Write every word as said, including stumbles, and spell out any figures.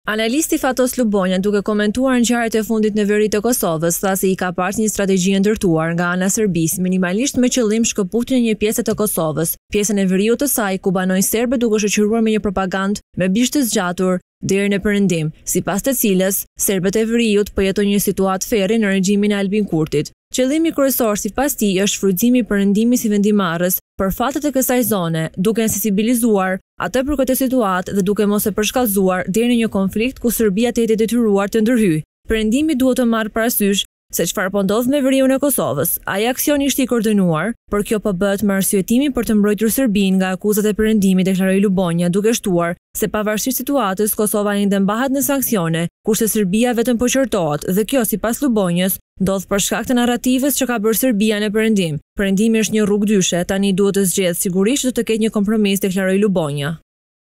Analisti Fatos Lubonja, duke komentuar ngjarjet e fundit në veri të Kosovës, tha se i ka pasur një strategji ndërtuar nga ana e Serbisë, minimalisht me qëllim shkëputjen e një pjese të Kosovës, pjesën e veriut të saj ku banojnë serbët duke shoqëruar me një propagandë me bisht të zgjatur deri në Perëndim, sipas të ciles serbët e veriut po jetojnë një situatë ferri në regjimin e Albin Kurtit. Qëllimi kryesor sipas tij është shfrytëzimi i Perëndimit si vendimarrës për fatet e kësaj zone, duke sensibilizuar atë për këtë situatë dhe duke mos e përshkallëzuar deri në një konflikt ku Serbia të jetë e detyruar të ndërhyjë. Perëndimi duhet të marrë parasysh se çfarë po ndodh me veriun e Kosovës. Ai aksion ishte i koordinuar, por kjo po bëhet me arsyetimin për të mbrojtur Serbinë nga akuzat e Perëndimit, deklaroi Lubonja, duke shtuar se pavarësisht situatës, Kosova ende mbahet në sanksione, kurse Serbia vetëm po qortohet, dhe kjo sipas Lubonjës ndodh për shkak të narrativës që ka bërë Serbia në Perëndim. Perëndimi është një rrugë dyshe, tani duhet të zgjedhë sigurisht do të ketë një kompromis, deklaroi Lubonja.